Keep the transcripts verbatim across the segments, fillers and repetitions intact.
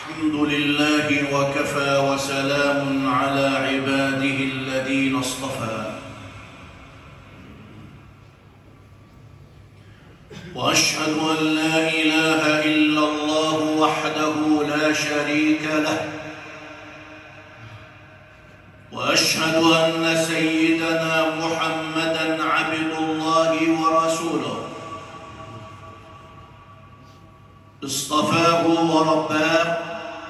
الحمد لله وكفى وسلام على عباده الذين اصطفى، وأشهد أن لا إله إلا الله وحده لا شريك له، وأشهد أن سيدنا محمدًا عبد الله ورسوله، اصطفاه ورباه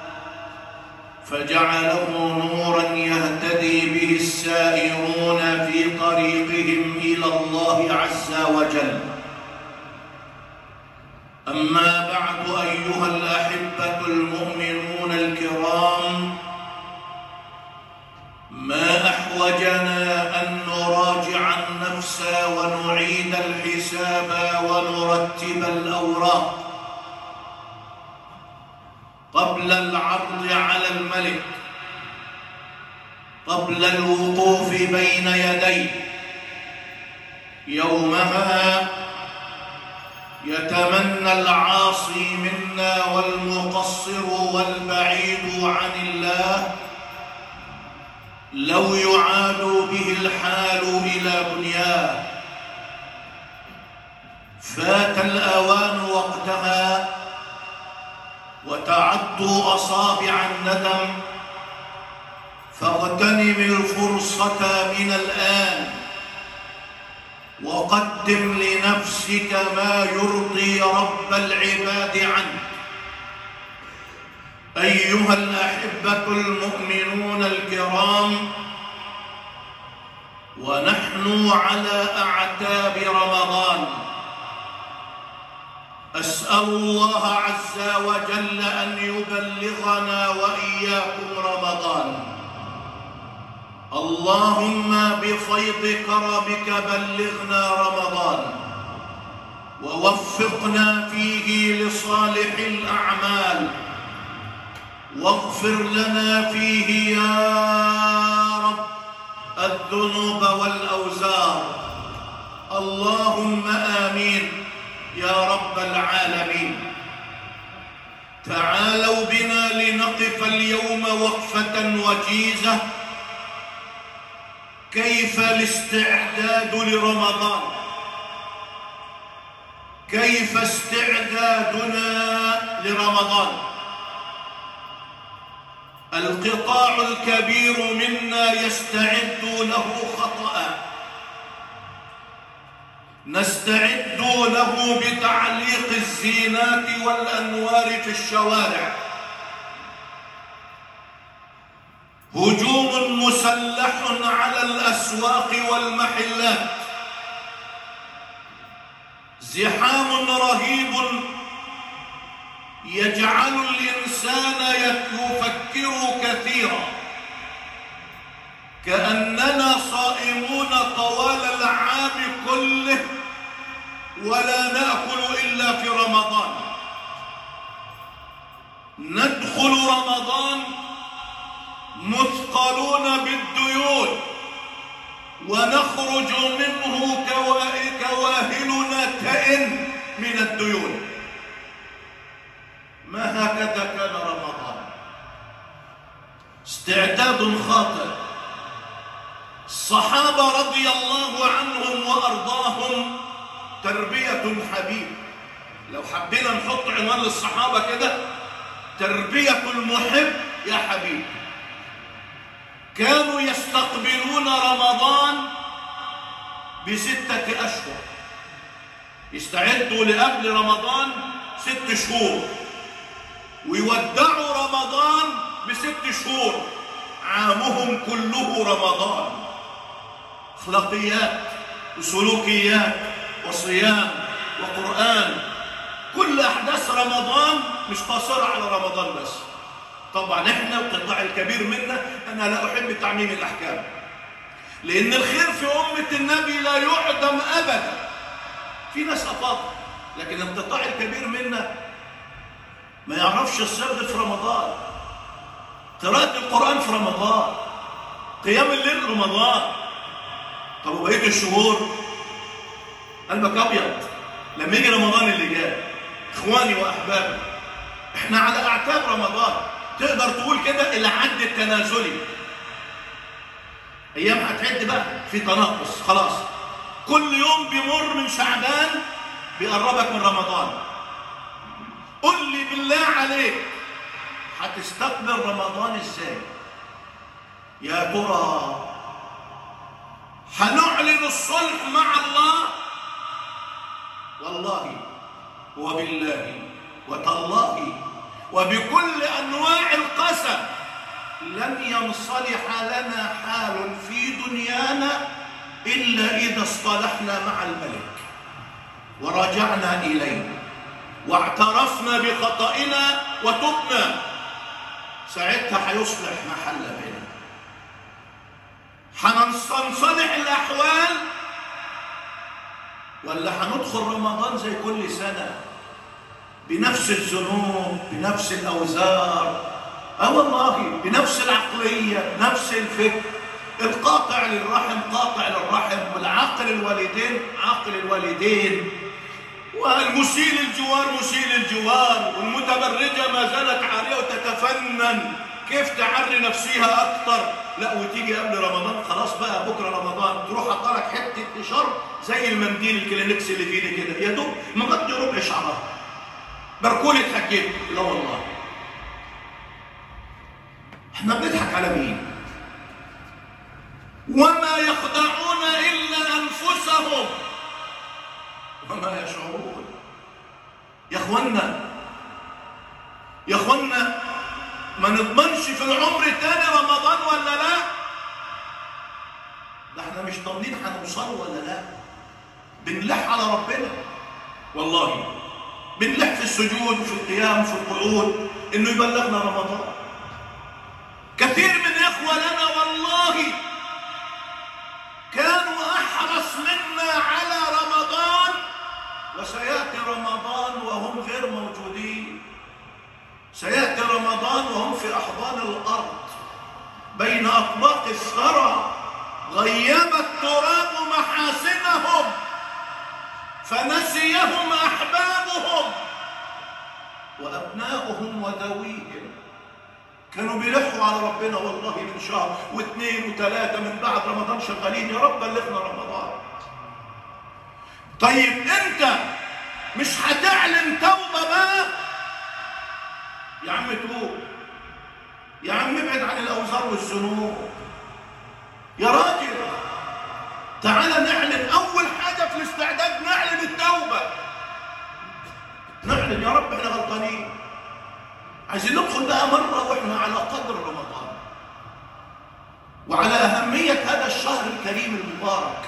فجعله نورا يهتدي به السائرون في طريقهم إلى الله عز وجل. أما بعد، أيها الأحبة المؤمنون الكرام، ما أحوجنا أن نراجع النفس ونعيد الحساب ونرتب الأوراق قبل العرض على الملك، قبل الوقوف بين يديه. يومها يتمنى العاصي منا والمقصر والبعيد عن الله لو يعاد به الحال إلى دنياه. فات الأوان وقتها، وتعدوا أصابع الندم، فاغتنم الفرصة من الآن، وقدم لنفسك ما يرضي رب العباد عنك. أيها الأحبة المؤمنون الكرام، ونحن على أعتاب رمضان، أسأل الله عز وجل أن يبلغنا وإياكم رمضان. اللهم بفيض كرمك بلغنا رمضان، ووفقنا فيه لصالح الأعمال، واغفر لنا فيه يا رب الذنوب والأوزار. اللهم آمين يا رب العالمين. تعالوا بنا لنقف اليوم وقفة وجيزة. كيف الاستعداد لرمضان؟ كيف استعدادنا لرمضان؟ القطاع الكبير منا يستعد له خطأ. نستعد له بتعليق الزينات والأنوار في الشوارع، هجوم مسلح على الأسواق والمحلات، زحام رهيب يجعل الإنسان يفكر كثيرا، كأننا صائمون طوال العام كله ولا نأكل إلا في رمضان. ندخل رمضان مثقلون بالديون، ونخرج منه كواهلنا تئن من الديون. ما هكذا كان رمضان؟ استعداد خاطئ. الصحابة رضي الله عنهم وأرضاهم تربية الحبيب. لو حبينا نحط عنوان للصحابة كده، تربية المحب يا حبيب. كانوا يستقبلون رمضان بستة أشهر، يستعدوا لقبل رمضان ست شهور، ويودعوا رمضان بست شهور، عامهم كله رمضان. أخلاقيات وسلوكيات وصيام وقرآن، كل أحداث رمضان مش قاصرة على رمضان بس. طبعا احنا القطاع الكبير منا، أنا لا أحب تعميم الأحكام، لأن الخير في أمة النبي لا يعدم أبدا. في ناس أفاضل، لكن القطاع الكبير منا ما يعرفش الصبر في رمضان، قراءة القرآن في رمضان، قيام الليل رمضان. طب وبقية الشهور قلبك أبيض لما يجي رمضان اللي جاي. إخواني وأحبابي، احنا على أعتاب رمضان. تقدر تقول كده العد التنازلي. ايام هتعد بقى في تناقص خلاص، كل يوم بيمر من شعبان بيقربك من رمضان. قل لي بالله عليك هتستقبل رمضان ازاي؟ يا ترى هنعلن الصلح مع الله؟ والله وبالله وتالله وبكل انواع القسم لن ينصلح لنا حال في دنيانا الا اذا اصطلحنا مع الملك ورجعنا اليه واعترفنا بخطئنا وتبنا، ساعتها هيصلح محل بيننا، هننصلح الاحوال. ولا هندخل رمضان زي كل سنه بنفس الذنوب بنفس الاوزار، اه والله بنفس العقليه نفس الفكر، القاطع للرحم قاطع للرحم، والعاقل الوالدين عاقل الوالدين، والمسيء الجوار مسيء الجوار، والمتبرجه ما زالت عاريه وتتفنن كيف تعري نفسيها اكتر. لا وتيجي قبل رمضان خلاص بقى بكره رمضان تروح حاطه لك حته شر زي المنديل الكلينكس اللي في ايدي كده يا دوب مغطي ربع شعرها، بركولة اتحجبت. لا والله احنا بنضحك على مين؟ وما يخدعون الا انفسهم وما يشعرون. يا اخوانا يا اخوانا ما نضمنش في العمر تاني رمضان ولا لا؟ ده احنا مش ضامنين هنوصل ولا لا. بنلح على ربنا والله، بنلح في السجود وفي القيام وفي القعود انه يبلغنا رمضان. كثير من اخوه لنا والله كانوا احرص منا على رمضان، وسياتي رمضان وهم غير موجودين. سياتي رمضان وهم في احضان الارض بين اطباق الثرى، غيب التراب محاسنهم فنسيهم احبابهم وابناؤهم وذويهم. كانوا بيلحوا على ربنا والله من شهر واثنين وثلاثه من بعد رمضان شغالين يا رب بلغنا رمضان. طيب انت مش هتعلن توبه بقى؟ يا عم توب، يا عم ابعد عن الاوزار والذنوب، يا راجل تعالى نعلن. اول حاجه في الاستعداد نعلن التوبه، نعلن يا رب احنا غلطانين، عايزين ندخل بقى مره واحنا على قدر رمضان وعلى اهميه هذا الشهر الكريم المبارك.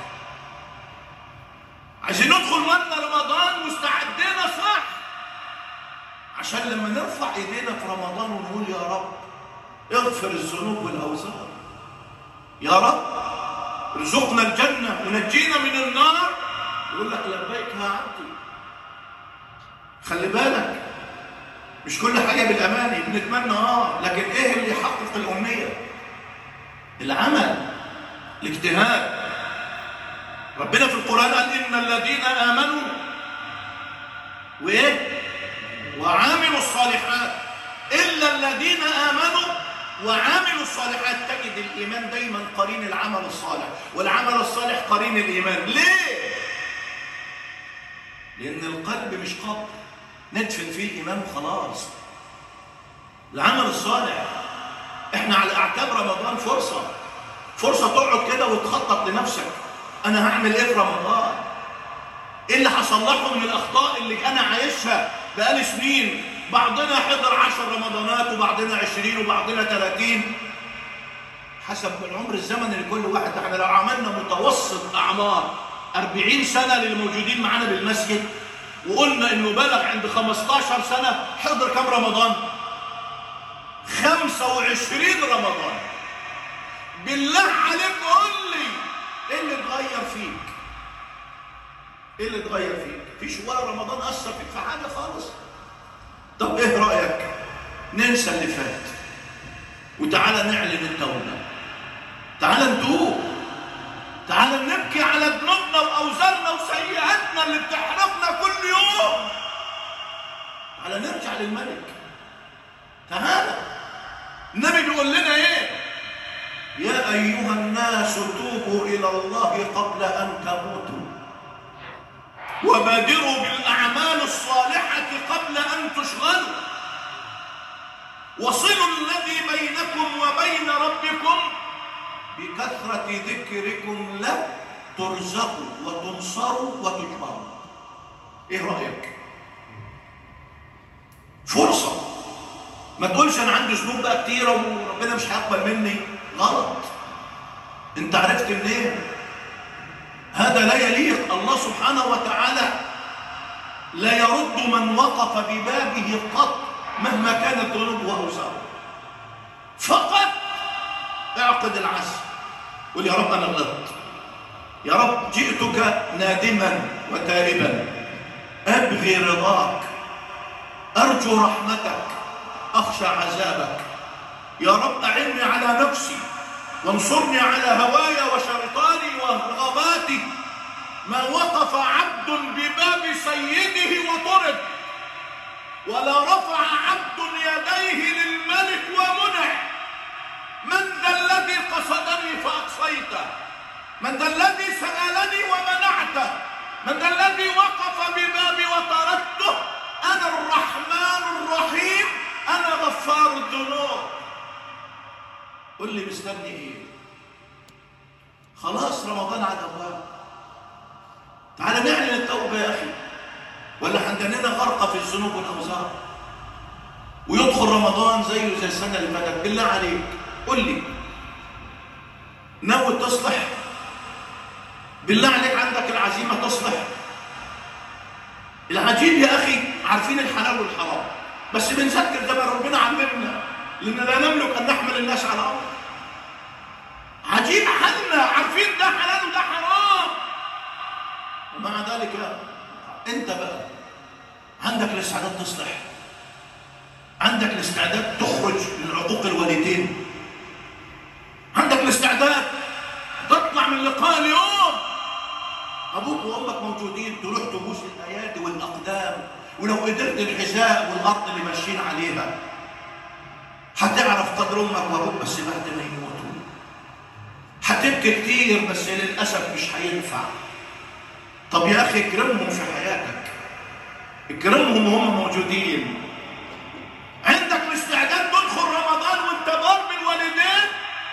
عايزين ندخل مره رمضان مستعدين صح، عشان لما نرفع ايدينا في رمضان ونقول يا رب اغفر الذنوب والاوزار، يا رب ارزقنا الجنه ونجينا من النار، يقول لك لبيك يا عبدي. خلي بالك مش كل حاجه بالاماني بنتمنى اه، لكن ايه اللي يحقق الامنيه؟ العمل، الاجتهاد. ربنا في القران قال ان الذين امنوا وايه وعاملوا الصالحات، الا الذين امنوا وعاملوا الصالحات. تجد الايمان دايما قرين العمل الصالح، والعمل الصالح قرين الايمان. ليه؟ لان القلب مش قبر ندفن فيه الايمان وخلاص. العمل الصالح احنا على اعتاب رمضان فرصه فرصه تقعد كده وتخطط لنفسك، انا هعمل ايه في رمضان؟ ايه اللي هصلحه من الاخطاء اللي انا عايشها بقالي سنين؟ بعضنا حضر عشر رمضانات وبعضنا عشرين وبعضنا ثلاثين حسب العمر الزمني لكل واحد. احنا لو عملنا متوسط اعمار أربعين سنه للموجودين معانا بالمسجد وقلنا انه بلغ عند خمستاشر سنه، حضر كم رمضان؟ خمسة وعشرين رمضان. بالله عليك قول لي ايه اللي اتغير فيك؟ ايه اللي اتغير فيك؟ مفيش ولا رمضان اثر فيك في حاجه خالص. طب ايه رايك ننسى اللي فات وتعالى نعلن التوبه؟ تعالى نتوب، تعالى نبكي على ذنوبنا واوزارنا وسيئاتنا اللي بتحرقنا كل يوم. تعالى نرجع للملك، تعالى النبي بيقول لنا ايه؟ يا ايها الناس توبوا الى الله قبل ان تموتوا وبادروا بالاعمال الصالحه قبل ان تشغلوا وصلوا الذي بينكم وبين ربكم بكثره ذكركم له ترزقوا وتنصروا وتجبروا. ايه رايك؟ فرصه. ما تقولش انا عندي ذنوب بقى كتيره وربنا مش هيقبل مني. غلط. انت عرفت منين؟ هذا لا يليق. الله سبحانه وتعالى لا يرد من وقف ببابه قط مهما كانت ذنوبه واوزاره. فقط اعقد العزم، قل يا رب انا غلطت، يا رب جئتك نادما وتائبا ابغي رضاك، ارجو رحمتك، اخشى عذابك. يا رب اعني على نفسي وانصرني على هواي وشيطاني ورغباتي. ما وقف عبد بباب سيده وطرد، ولا رفع عبد يديه للملك ومنع. من ذا الذي قصدني فاقصيته؟ من ذا الذي سالني ومنعته؟ من ذا الذي وقف ببابي وطردته؟ انا الرحمن الرحيم، انا غفار الذنوب. قل لي مستني ايه؟ خلاص رمضان على الابواب. تعال نعلن التوبه يا اخي، ولا هندننا غرقه في الذنوب والاوزار ويدخل رمضان زيه زي السنه اللي فاتت. بالله عليك قل لي ناوي تصلح؟ بالله عليك عندك العزيمه تصلح؟ العجيب يا اخي عارفين الحلال والحرام، بس بنذكر زي ما ربنا علمنا، لان لا نملك ان نحمل الناس على امر. عجيب حالنا، عارفين ده حلال وده حرام، ومع ذلك انت بقى عندك الاستعداد تصلح؟ عندك الاستعداد تخرج من عقوق الوالدين؟ عندك الاستعداد تطلع من لقاء اليوم ابوك وامك موجودين تروح تبوس الايادي والاقدام، ولو قدرت الحذاء والارض اللي ماشيين عليها هتعرف قدر امك وابوك بس بعد ما يموتوا. هتبكي كتير بس للاسف مش هينفع. طب يا اخي اكرمهم في حياتك، اكرمهم وهم موجودين. عندك الاستعداد تدخل رمضان وانت بار بالوالدين؟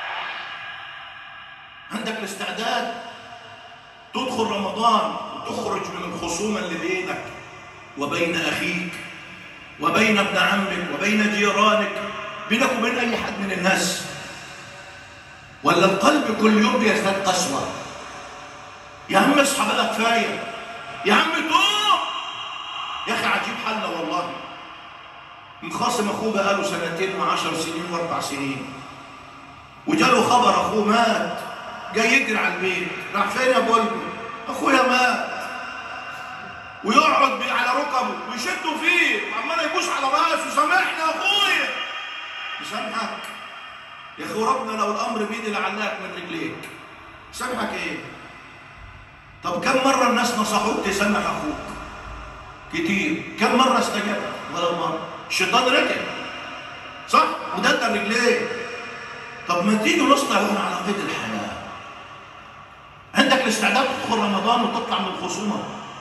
عندك الاستعداد تدخل رمضان وتخرج من الخصومه اللي بينك وبين اخيك وبين ابن عمك وبين جيرانك، بينك وبين اي حد من الناس؟ ولا القلب كل يوم بيزداد قسوه؟ يا عم اصحى بقى كفايه، يا عم توب. يا اخي عجيب حالنا والله. مخاصم اخوه بقاله سنتين مع عشر سنين واربع سنين، وجاله خبر اخوه مات، جاي يجري على البيت. راح فين يا بلبل؟ اخويا مات. ويقعد على ركبه ويشدوا فيه وعمال يبوس على راسه، سامحني يا اخويا. يسامحك يا اخي، ربنا لو الامر بيدي لعلاك من رجليك. سامحك ايه؟ طب كم مره الناس نصحوك تسامح اخوك؟ كتير. كم مره استجبت؟ ولا مره. الشيطان رجع صح ودد رجليه. طب ما تيجي نصنع لهم على قيد الحياه. عندك الاستعداد تدخل رمضان وتطلع من الخصومه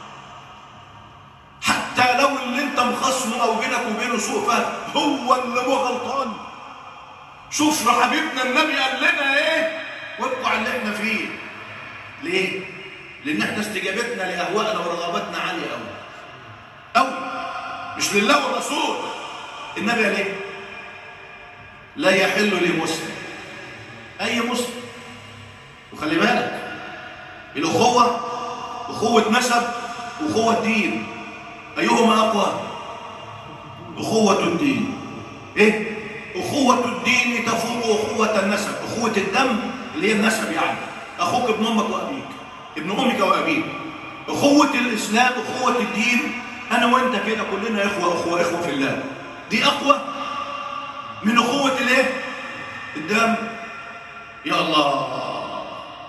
حتى لو اللي انت مخصمه او بينك وبينه سوء فهم هو اللي هو غلطان؟ شوف حبيبنا النبي قال لنا ايه؟ وابقوا على اللي احنا فيه. ليه؟ لان احنا استجابتنا لاهوائنا ورغباتنا عاليه قوي قوي، مش لله والرسول. النبي قال ايه؟ لا يحل لمسلم، اي مسلم، وخلي بالك الاخوه اخوه نسب واخوه دين، ايهما اقوى؟ اخوه الدين. ايه؟ اخوه الدين تفوق اخوه النسب. اخوه الدم اللي هي النسب، يعني اخوك ابن امك وابيك، ابن امك وابيك. اخوه الاسلام اخوه الدين، انا وانت كده كلنا اخوه اخوه اخوه في الله، دي اقوى من اخوه الايه؟ الدم. يا الله.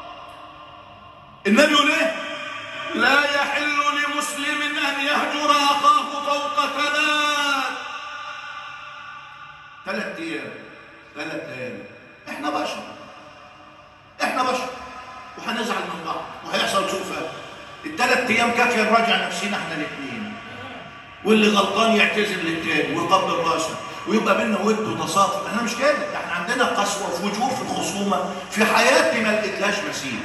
النبي يقول ايه؟ لا يحل لمسلم ان يهجر اخاه فوق ثلاث ثلاث ايام ثلاث ليالي. احنا بشر احنا بشر وهنزعل من بعض وهيحصل سوء فهم. الثلاث ايام كافيه نراجع نفسنا احنا الاثنين، واللي غلطان يعتذر للتاني ويقبل راسه ويبقى بينا ود وتصافي. احنا مش كده، احنا عندنا قسوه وفجور في الخصومه. في حياتي ما لقيتلهاش مثيل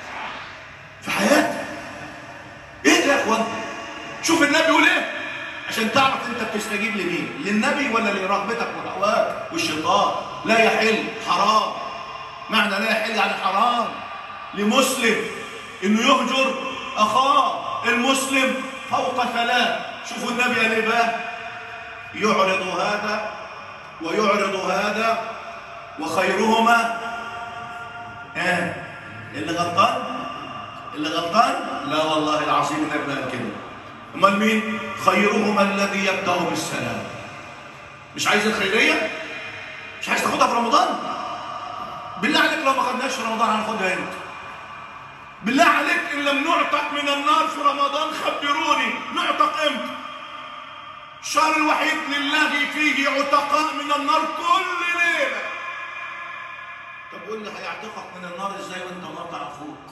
في حياتي. ايه ده يا اخوان؟ شوف النبي يقول ايه عشان تعرف انت بتستجيب لمين، للنبي ولا لرغبتك وهواك والشيطان. لا يحل حرام، معنى لا يحل يعني حرام لمسلم انه يهجر اخاه المسلم فوق ثلاث. شوفوا النبي قال ايه بقى؟ يعرض هذا ويعرض هذا وخيرهما ها اللي غلطان اللي غلطان لا والله العظيم النبي قال كده. امال مين؟ خيرهما الذي يبدا بالسلام. مش عايز الخيريه؟ مش عايز تاخدها في رمضان؟ بالله عليك لو ما خدناش في رمضان هناخدها امتى؟ بالله عليك ان لم نعتق من النار في رمضان خبروني نعتق امتى؟ الشهر الوحيد لله فيه عتقاء من النار كل ليله. طب قول لي هيعتقك من النار ازاي وانت مقطع اخوك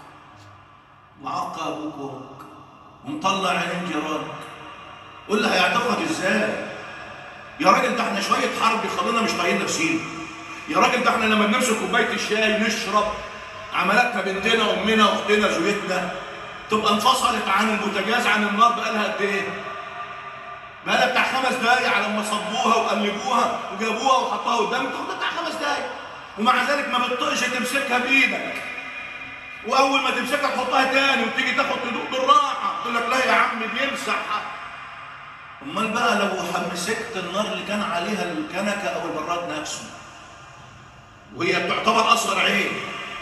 وعق ابوك وامك ومطلع عينين جيرانك؟ قول لي هيعتقك ازاي؟ يا راجل ده احنا شويه حرب يخلونا مش طايقين نفسينا. يا راجل ده احنا لما بنمسك كوبايه الشاي نشرب عملاتنا بنتنا وامنا واختنا زوجتنا تبقى انفصلت عن البوتاجاز عن النار بقالها قد ايه؟ بقالها بتاع خمس دقايق على ما صبوها وقلبوها وجابوها وحطوها قدامك تاخدها بتاع خمس دقايق، ومع ذلك ما بتطقش تمسكها بايدك، واول ما تمسكها تحطها تاني وتيجي تاخد تدوق بالراحه تقول لك لا يا عم بيمسح. امال بقى لو مسكت النار اللي كان عليها الكنكه او البراد نفسه وهي بتعتبر اصغر عين،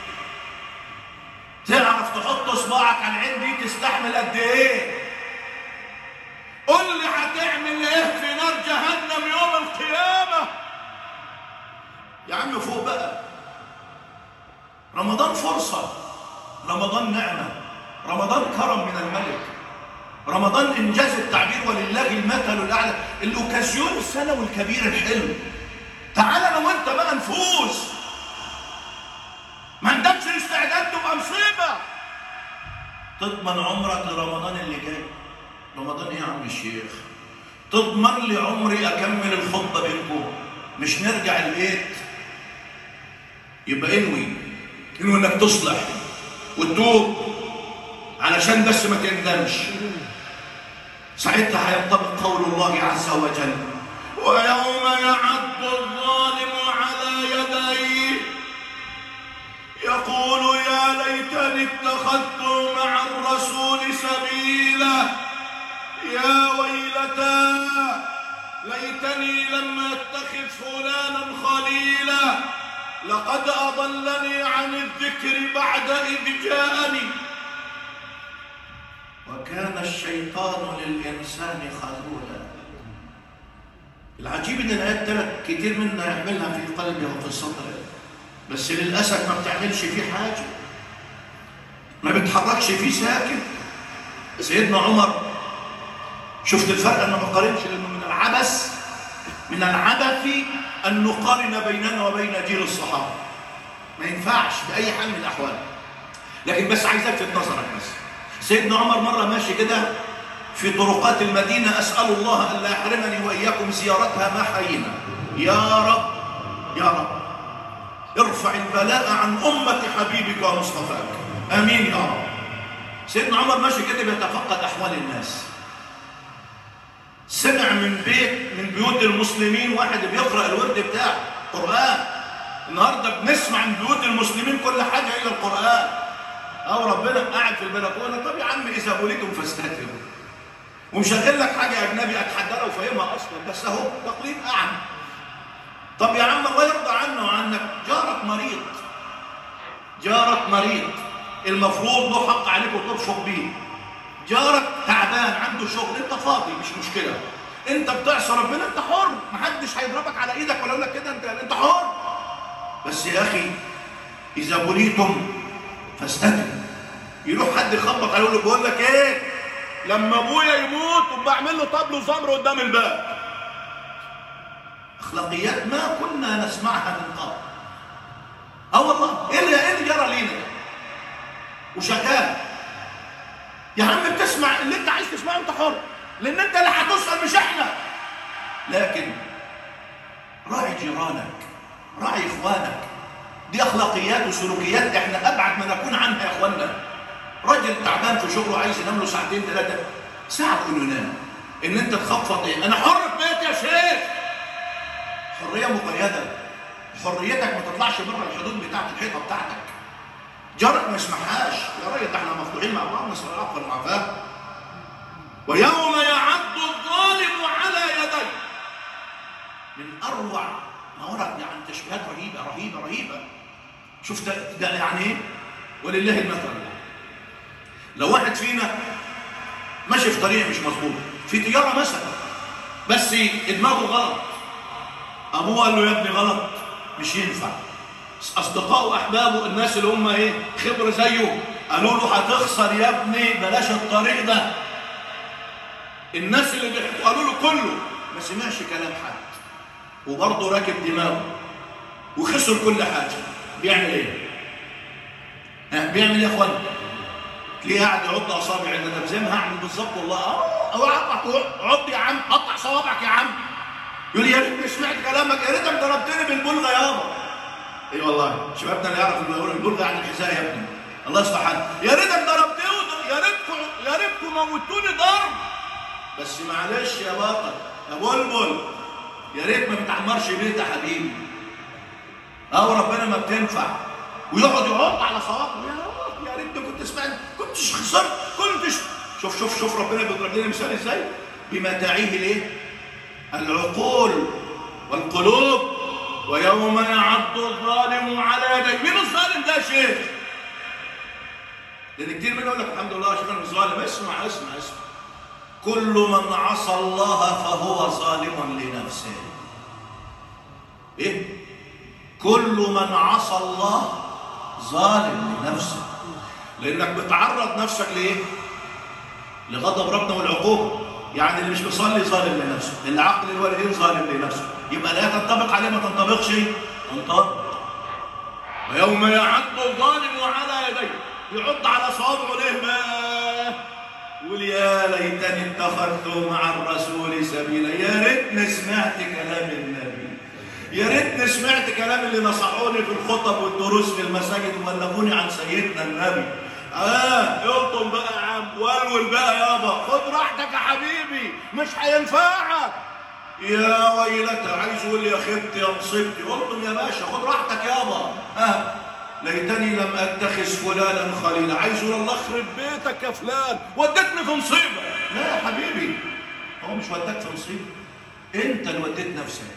تعرف تحط صباعك على العين دي تستحمل قد ايه؟ قول لي هتعمل ايه في نار جهنم يوم القيامه؟ يا عم فوق بقى. رمضان فرصه، رمضان نعمه، رمضان كرم من الملك، رمضان انجاز التعبير ولله المثل الاعلى، الاوكازيون السنوي الكبير الحلو. تعال انا وانت بقى نفوز، ما عندكش الاستعداد تبقى مصيبه. تضمن عمرك لرمضان اللي جاي. رمضان ايه يا عم الشيخ؟ تضمن لي عمري اكمل الخطبه بينكم، مش نرجع البيت. يبقى انوي انوي انك تصلح وتتوب علشان بس ما تندمش. ساعتها هينطبق قول الله عز وجل: ويوم يعض الظالم على يديه يقول يا ليتني اتخذت مع الرسول سبيلا يا ويلتى ليتني لم اتخذ فلانا خليلا لقد اضلني عن الذكر بعد اذ جاءني وكان الشيطان للانسان خذولا. العجيب ان الايات ثلاث كتير منا يحملها في قلبه وفي صدره، بس للاسف ما بتعملش فيه حاجه، ما بتحركش فيه ساكن. سيدنا عمر، شفت الفرق؟ انا ما بقارنش لانه من العبث من العبث ان نقارن بيننا وبين جيل الصحابه، ما ينفعش باي حال من الاحوال. لكن بس عايز الفت نظرك بس. سيدنا عمر مره ماشي كده في طرقات المدينه، اسال الله الا يحرمني واياكم زيارتها ما حيينا. يا رب يا رب ارفع البلاء عن امه حبيبك ومصطفاك، امين يا رب. سيدنا عمر ماشي كده بيتفقد احوال الناس، سمع من بيت من بيوت المسلمين واحد بيقرا الورد بتاعه قران. النهارده بنسمع من بيوت المسلمين كل حاجه الا القران. او ربنا قاعد في البلكونه، طب يا عم اذا بوليتم فاستهتروا، ومشغل لك حاجه اجنبي اتحدى لو فاهمها اصلا، بس اهو تقليد اعمى. طب يا عم الله يرضى عنه وعنك، جارك مريض جارك مريض المفروض له حق عليك وترفق بيه. جارك تعبان عنده شغل، انت فاضي مش مشكله، انت بتعصي ربنا انت حر، محدش هيضربك على ايدك ولا يقول لك كده، انت انت حر. بس يا اخي اذا بليتم فاستتروا. يروح حد يخبط عليه يقول له بقول لك ايه، لما ابويا يموت وبعمل له طبل زمر قدام الباب. اخلاقيات ما كنا نسمعها من قبل. وشغال. يا عم بتسمع اللي انت عايز تسمعه، انت حر، لان انت اللي هتسأل مش احنا. لكن راعي جيرانك، راعي اخوانك. دي اخلاقيات وسلوكيات احنا ابعد ما نكون عنها يا اخوانا. راجل تعبان في شغله عايز ينام له ساعتين ثلاثه، ساعه انه ينام، ان انت تخفض ايه؟ انا حر في بيتي يا شيخ. حريه مقيده، حريتك ما تطلعش بره الحدود بتاعت الحيطه بتاعتك. جارك ما يسمحهاش. يا راجل ده احنا مفتوحين مع بعض، نسال الله والعافيه. ويوم يعض الظالم على يديه. من اروع ما ورد يعني تشبيهات رهيبه رهيبه رهيبه. شفت ده يعني ايه؟ ولله المثل. لو واحد فينا ماشي في طريق مش مظبوط، في تجاره مثلا، بس دماغه غلط، ابوه قال له يا ابني غلط مش ينفع. اصدقائه واحبابه الناس اللي هم ايه خبره زيه قالوا له هتخسر يا ابني، بلاش الطريق ده. الناس اللي بيحبوا قالوا له كله، ما سمعش كلام حد وبرضه راكب دماغه وخسر كل حاجه. بيعمل ايه؟ ها بيعمل ايه يا اخوانا؟ تلاقيه قاعد يعض اصابع الندب زي ما هعمل بالظبط والله. اه عض يا عم، قطع صوابعك يا عم. يقول لي يا ريتني سمعت كلامك، يا ريتك ضربتني بالبلغه يابا. اي والله شبابنا اللي يعرف البلغه عن الحذاء يا ابني، الله يصلح حالك. يا ريتك ضربتني، يا ريتكم يا ريتكم موتوني ضرب. بس معلش يا بطل يا بلبل، يا ريت ما بتعمرش بيت يا حبيبي. اه ربنا ما بتنفع. ويقعد يعض على صوابعه، يا ريت كنت سمعت، كنتش خسرت، كنتش. شوف شوف شوف ربنا بيضرب لنا مثال ازاي؟ بمتاعيه الايه؟ العقول والقلوب. ويوم يعض الظالم على يديه. مين الظالم ده يا شيخ؟ لان كتير منهم يقول لك الحمد لله يا شيخ انا مش ظالم. اسمع اسمع اسمع. كل من عصى الله فهو ظالم لنفسه. ايه؟ كل من عصى الله ظالم لنفسه. لانك بتعرض نفسك لايه؟ لغضب ربنا والعقوبه. يعني اللي مش بيصلي ظالم لنفسه، اللي عقل الوالدين ظالم لنفسه. يبقى لا تنطبق عليه ما تنطبقش تنطبق. ويوم يعض الظالم على يديه. يعض على صوابعه ليه بقى؟ يقول يا ليتني اتخذت مع الرسول سبيلا. يا ريتني سمعت كلام النبي، يا ريتني سمعت كلام اللي نصحوني في الخطب والدروس في المساجد وبلغوني عن سيدنا النبي. اه يلطم بقى يا عم، ولول بقى يابا، خد راحتك يا حبيبي مش هينفعك. يا ويلتى، عايز يقول لي يا خبتي يا مصيبتي، الطم يا باشا خد راحتك يابا. اه ليتني لم اتخذ فلانا خليلا. عايز يقول الله يخرب بيتك يا فلان ودتني في مصيبه. لا يا حبيبي، هو مش وداك في مصيبه، انت اللي وديت نفسك.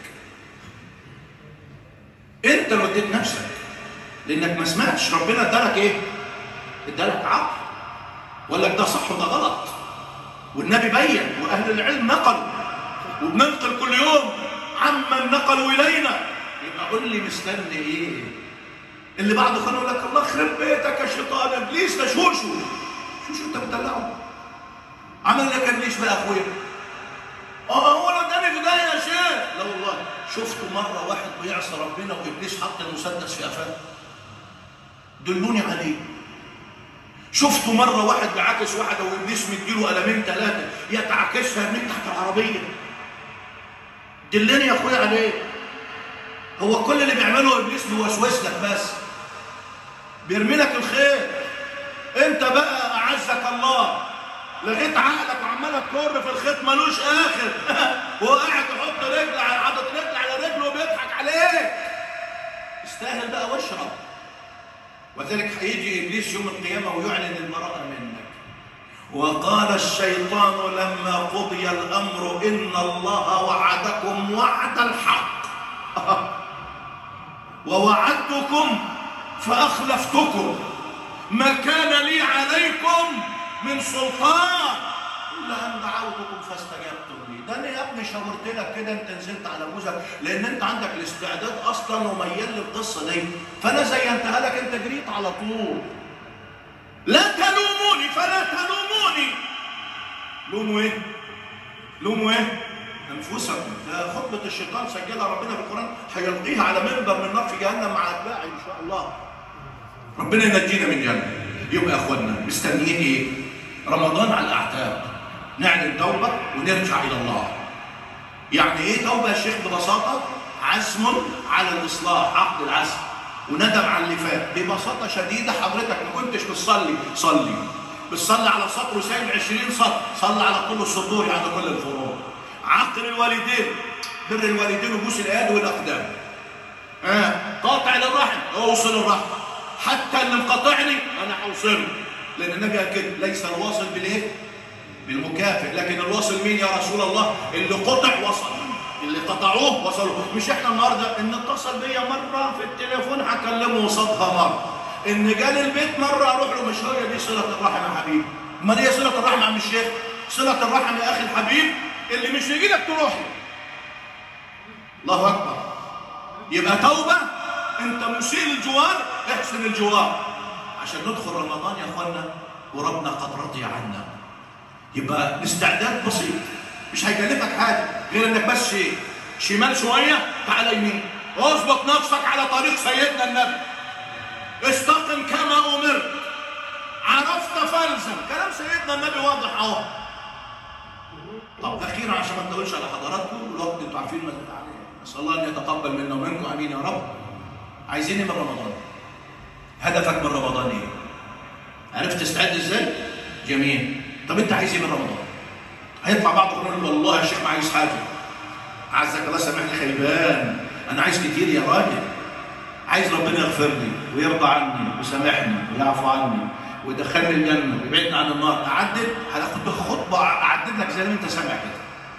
انت اللي وديت نفسك لانك ما سمعتش. ربنا ادالك ايه؟ ادالك عقل وقال لك ده صح وده غلط، والنبي بين واهل العلم نقلوا، وبننقل كل يوم عمن نقلوا الينا. يبقى قول لي مستني ايه؟ اللي بعد خلوا يقول لك الله يخرب بيتك يا شيطان، ابليس ده شوشو شوشو انت بتدلعه. عمل لك ابليس بقى يا اخويا. اه هو انا اداني في ده يا شيخ. لا والله شفتوا مره واحد بيعصى ربنا وابليس حط المسدس في قفاه؟ دلوني عليه. شفتوا مره واحد بيعاكس واحده وابليس مديله قلمين ثلاثه يتعاكسها من تحت العربيه؟ دلني يا اخويا عليه. هو كل اللي بيعمله ابليس بيوسوس لك بس، بيرمي لك الخير. انت بقى اعزك الله لغيت عقلك وعمال تكر في الخيط ملوش اخر وهو قاعد يحط رجل على حاطط رجل على رجله وبيضحك عليك. استاهل بقى واشرب. وذلك هيجي ابليس يوم القيامه ويعلن البراءه منك. وقال الشيطان لما قضي الامر ان الله وعدكم وعد الحق ووعدتكم فاخلفتكم ما كان لي عليكم من سلطان الا ان دعوتكم فاستجبتم لي. ده انا يا ابني شاورت لك كده، انت نزلت على بوزك لان انت عندك الاستعداد اصلا وميال للقصه دي، فانا زينتها لك انت جريت على طول. لا تلوموني فلا تلوموني. لوموا ايه؟ لوموا ايه؟ انفسكم. ده خطبه الشيطان سجلها ربنا في القران، هيلقيها على منبر من نار في جهنم مع اتباعه ان شاء الله. ربنا ينجينا من جهنم. يبقى يا اخوانا مستنيين ايه؟ رمضان على الاعتاب، نعلن توبه ونرجع الى الله. يعني ايه توبه يا شيخ ببساطه؟ عزم على الاصلاح، عقد العزم وندم على اللي فات. ببساطه شديده حضرتك ما كنتش بتصلي، صلي. بتصلي على سطر وسايب عشرين سطر، صلي على كل السطور يعني كل الفروض. عقل الوالدين، بر الوالدين وبوس الايادي والاقدام. آه. قاطع للرحم، اوصل الرحم. حتى اللي مقاطعني انا هوصله، لان النبي قال كده ليس الواصل بالايه؟ بالمكافئ، لكن الواصل مين يا رسول الله؟ اللي قطع وصل، اللي قطعوه وصلوا. مش احنا النهارده ان اتصل بيا مره في التليفون هكلمه وصدها مره، ان جالي البيت مره اروح له. مش هي دي صله الرحم يا حبيبي؟ امال هي صله الرحم يا عم الشيخ؟ صله الرحم يا اخي الحبيب اللي مش يجي لك تروح له. الله اكبر. يبقى توبه، انت مسيء الجوار احسن الجوار عشان ندخل رمضان يا اخوانا وربنا قد رضي عنا. يبقى الاستعداد بسيط، مش هيكلفك حاجه غير انك بس شمال شويه تعالى يمين، واظبط نفسك على طريق سيدنا النبي. استقم كما امرت، عرفت فالزم. كلام سيدنا النبي واضح اهو. طب اخيرا عشان ما نطولش على حضراتكم الوقت، انتوا عارفين ما يعني نسال الله ان يتقبل منا ومنكم، امين يا رب. عايزين ايه من رمضان؟ هدفك من رمضان ايه؟ عرفت تستعد ازاي؟ جميل. طب انت عايز ايه من رمضان؟ هيطلع بعض يقول والله يا شيخ ما عايز حاجه. عزك الله سامحني خيبان، انا عايز كتير يا راجل. عايز ربنا يغفر لي ويرضى عني ويسامحني ويعفو عني ويدخلني الجنه ويبعدني عن النار. اعدد، هاخد خطبه اعدد لك زي ما انت سامع كده.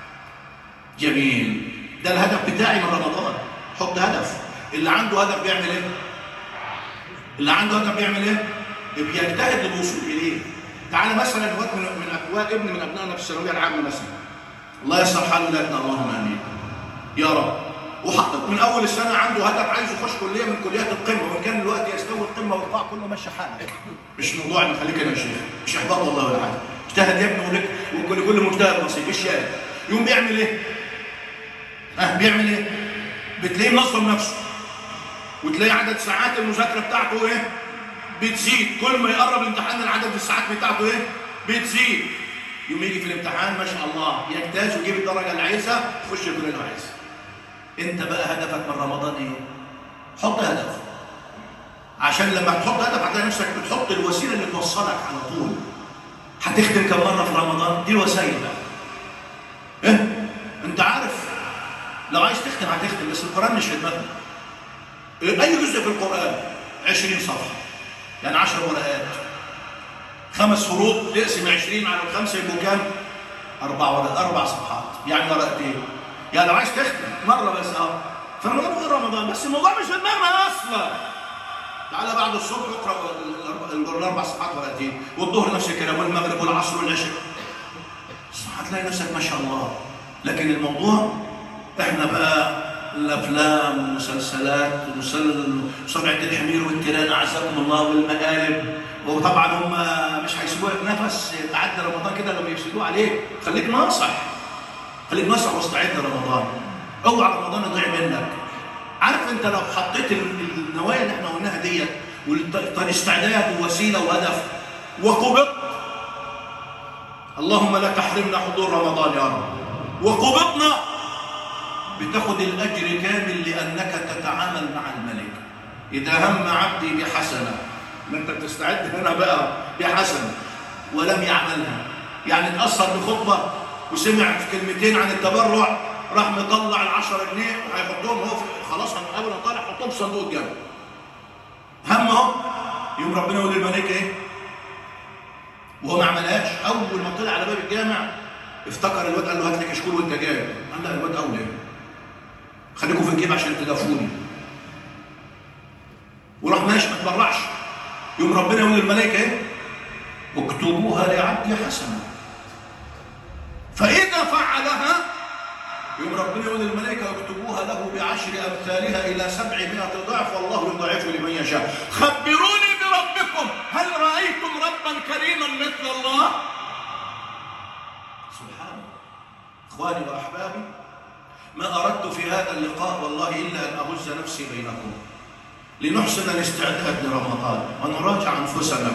جميل. ده الهدف بتاعي من رمضان. حط هدف. اللي عنده هدف بيعمل ايه؟ اللي عنده هدف بيعمل ايه؟ بيجتهد للوصول اليه. تعالى مثلا دلوقتي من من ابناء ابن من ابنائنا في الثانويه العامه مثلا، الله يصلح حاله ولادنا اللهم امين يا رب. وحطت من اول السنه عنده هدف عايز يخش كليه من كليات القمه، وان كان الوقت يستوي القمه والقاع كله ماشي حالك. مش موضوع ان خليك انا يا شيخ، مش احباط والله ولا حاجه. اجتهد يا ابني ولك وكل كل مجتهد نصيب. ايش يعني؟ يوم بيعمل ايه؟ ها بيعمل ايه؟ بتلاقيه منظم نفسه، وتلاقي عدد ساعات المذاكره بتاعته ايه؟ بتزيد. كل ما يقرب الامتحان العدد الساعات بتاعته ايه؟ بتزيد. يوم يجي في الامتحان ما شاء الله يجتاز ويجيب الدرجه اللي عايزها، يخش الكليه اللي عايزها. انت بقى هدفك من رمضان ايه؟ حط هدف. عشان لما تحط هدف هتلاقي نفسك بتحط الوسيله اللي توصلك على طول. هتختم كم مره في رمضان؟ دي الوسائل بقى. ايه؟ انت عارف لو عايز تختم هتختم، بس القران مش في دماغك. اي جزء في القران عشرين صفحه، يعني عشر ورقات. خمس فروض تقسم عشرين على الخمسه يبقوا كام؟ اربع ورقات، اربع صفحات، يعني ورقتين. يعني لو عايز تختم مره بس اهو في رمضان غير رمضان، بس الموضوع مش في دماغنا اصلا. تعالى بعد الصبح اقرا الاربع صفحات ورقتين، والظهر نفس الكلام، والمغرب والعصر والعشاء. هتلاقي نفسك ما شاء الله. لكن الموضوع احنا بقى الافلام والمسلسلات وصنعه الحمير والتيران اعزكم الله والمقالب، وطبعا هم مش هيسيبوك نفس تعدي رمضان كده لما يفسدوه عليك. خليك ناصح، خليك ناصح واستعد لرمضان. اوعى رمضان يضيع منك. عارف انت لو حطيت النوايا اللي احنا قلناها ديت والاستعداد ووسيله وهدف وقبضت، اللهم لا تحرمنا حضور رمضان يا رب، وقبضنا بتاخد الاجر كامل لانك تتعامل مع الملك. اذا هم عبدي بحسنه، ما انت بتستعد هنا بقى بحسنه ولم يعملها، يعني اتاثر بخطبه وسمع في كلمتين عن التبرع، راح مطلع ال عشرة جنيه وهيحطهم هو خلاص اول ما طالع حطهم في صندوق الجنه. هم اهو. يوم ربنا يقول للملائكه ايه؟ وهو ما عملهاش. اول ما طلع على باب الجامع افتكر الواد، قال له هات لي كشكول وانت جاي. قال لا الواد اولى، خليكم في الجيب عشان تدافوني. وراح ماشي ما تبرعش. يوم ربنا يقول للملائكه ايه؟ اكتبوها لعبدي حسنه. فاذا فعلها يوم ربنا يقول للملائكه اكتبوها له بعشر امثالها الى سبعمائة ضعف والله يضاعف لمن يشاء. خبروني بربكم هل رايتم ربا كريما مثل الله؟ سبحان الله. اخواني واحبابي، ما اردت في هذا اللقاء والله الا ان ابث نفسي بينكم لنحسن الاستعداد لرمضان ونراجع انفسنا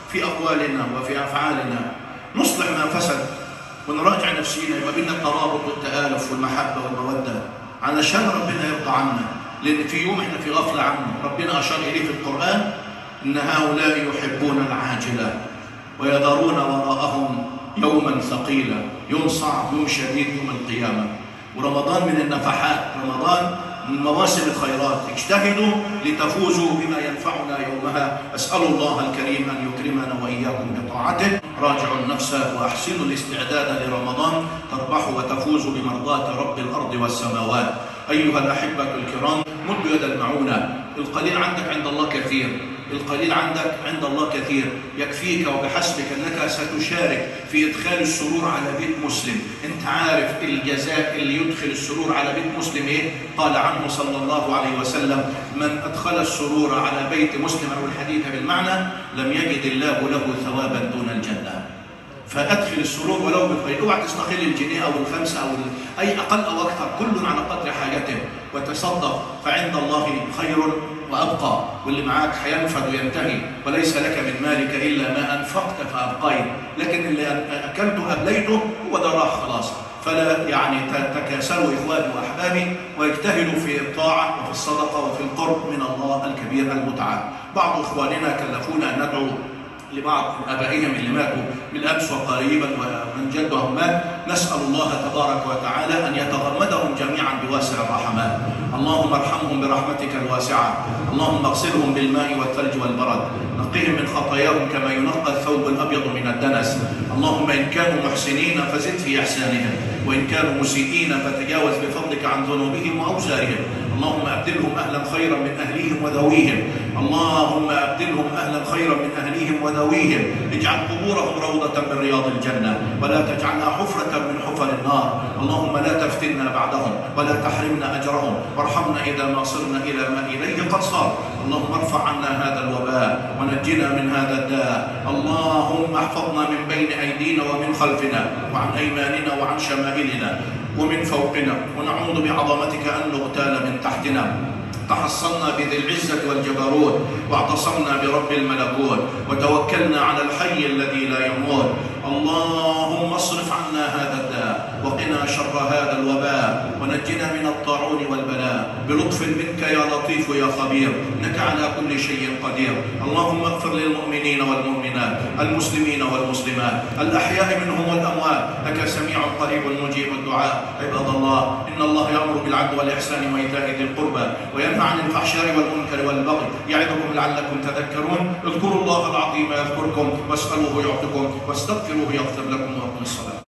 في أقوالنا وفي أفعالنا، نصلح ما فسد ونراجع نفسينا، يبقى بينا الترابط والتآلف والمحبة والمودة علشان ربنا يرضى عنا. لأن في يوم احنا في غفلة عنه، ربنا أشار إليه في القرآن إن هؤلاء يحبون العاجلة ويذرون وراءهم يوما ثقيلا، يوم صعب، يوم شديد، يوم القيامة. ورمضان من النفحات، رمضان من مواسم الخيرات، اجتهدوا لتفوزوا بما ينفعنا يومها. أسأل الله الكريم أن يكرمنا وإياكم بطاعته. راجعوا النفس وأحسنوا الاستعداد لرمضان تربحوا وتفوزوا بمرضاة رب الأرض والسماوات. أيها الأحبة الكرام، مد يد المعونة. القليل عندك عند الله كثير، القليل عندك عند الله كثير، يكفيك وبحسبك أنك ستشارك في إدخال السرور على بيت مسلم. أنت عارف الجزاء اللي يدخل السرور على بيت مسلم إيه؟ قال عنه صلى الله عليه وسلم: من أدخل السرور على بيت مسلم، أو الحديث بالمعنى، لم يجد الله له ثوابا دون الجنة. فأدخل السرور ولو بالقليل، اوعى تستقل الجنيه أو الخمسة أو أي أقل أو أكثر، كل على قدر حاجته، وتصدق فعند الله خير وأبقى، واللي معاك حينفد وينتهي، وليس لك من مالك إلا ما أنفقت فأبقيت، لكن اللي أكلته أبليته هو ده راح خلاص. فلا يعني تكاسلوا إخواني وأحبابي واجتهدوا في الطاعة وفي الصدقة وفي القرب من الله الكبير المتعال. بعض إخواننا كلفونا أن ندعو لبعض آبائهم اللي ماتوا بالأمس وقريبا ومن جدهم مات. نسأل الله تبارك وتعالى أن يتغمدهم جميعا بواسع الرحمات. اللهم ارحمهم برحمتك الواسعة، اللهم اغسلهم بالماء والثلج والبرد، نقهم من خطاياهم كما ينقى الثوب الأبيض من الدنس. اللهم إن كانوا محسنين فزد في إحسانهم، وإن كانوا مسيئين فتجاوز بفضلك عن ذنوبهم وأوزارهم. اللهم أبدلهم أهلا خيرا من أهليهم وذويهم، اللهم أبدلهم أهلا خيرا من أهليهم وذويهم. اجعل قبورهم روضة من رياض الجنة، ولا تجعلها حفرة من حفر النار. اللهم لا تفتنا بعدهم ولا تحرمنا أجرهم، وارحمنا إذا ما صرنا إلى ما إليه قد صار. اللهم ارفع عنا هذا الوباء ونجنا من هذا الداء. اللهم احفظنا من بين أيدينا ومن خلفنا وعن أيماننا وعن شمائلنا ومن فوقنا، ونعوذ بعظمتك أن نغتال من تحتنا. تحصنا بذي العزة والجبروت، واعتصمنا برب الملكوت، وتوكلنا على الحي الذي لا يموت. اللهم اصرف عنا هذا الداء وقنا شر هذا الوباء، ونجنا من الطاعون والبلاء بلطف منك يا لطيف يا خبير، انك على كل شيء قدير. اللهم اغفر للمؤمنين والمؤمنات، المسلمين والمسلمات، الأحياء منهم والأموات، لك سميع قريب مجيب الدعاء. عباد الله، إن الله يأمر بالعدل والإحسان وإيتاء ذي القربى وينهى عن الفحشاء والمنكر والبغي، يعظكم لعلكم تذكرون. اذكروا الله العظيم يذكركم، واسألوه يعطكم، واستغفروه يغفر لكم، وأقم الصلاة.